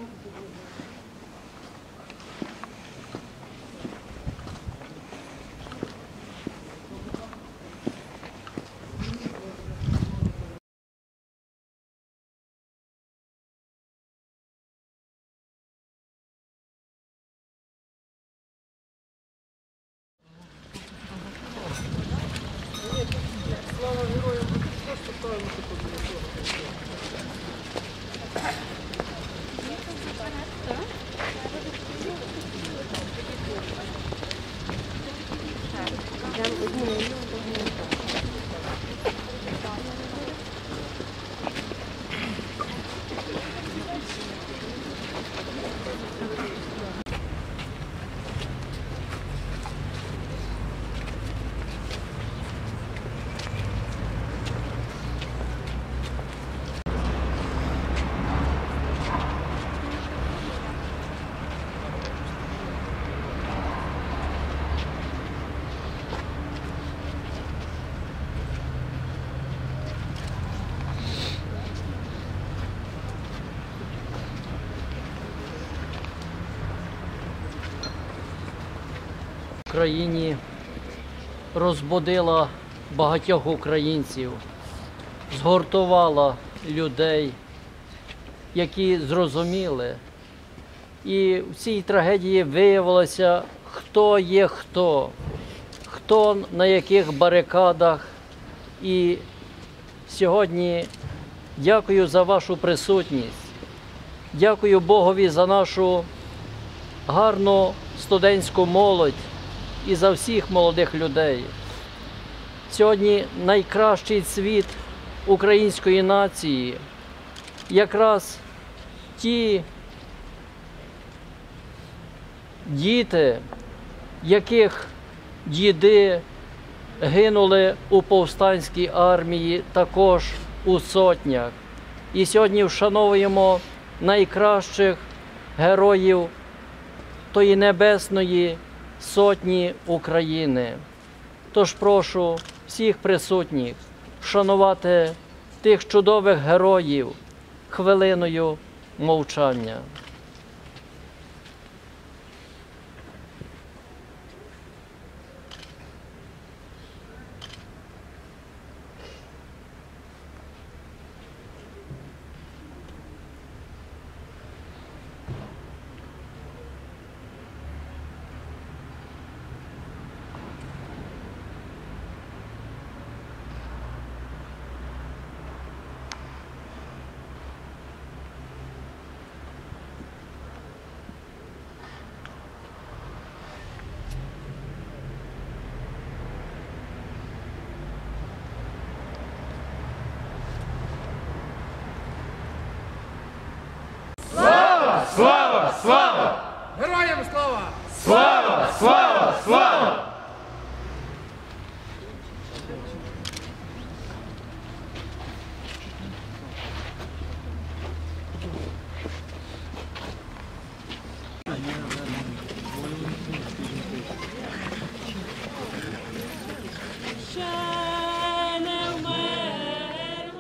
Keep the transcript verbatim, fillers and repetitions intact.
Слава героям! Просто правильно В країні розбудила багатьох українців, згуртувала людей, які зрозуміли. І в цій трагедії виявилося, хто є хто, хто на яких барикадах. І сьогодні дякую за вашу присутність, дякую Богові за нашу гарну студентську молодь і за всіх молодих людей. Сьогодні найкращий цвіт української нації, якраз ті діти, яких діди гинули у повстанській армії, також у сотнях. І сьогодні вшановуємо найкращих героїв тої Небесної Сотні України. Тож прошу всіх присутніх вшанувати тих чудових героїв хвилиною мовчання. Слава! Слава! Слава! Героям слава! Слава! Слава! Слава!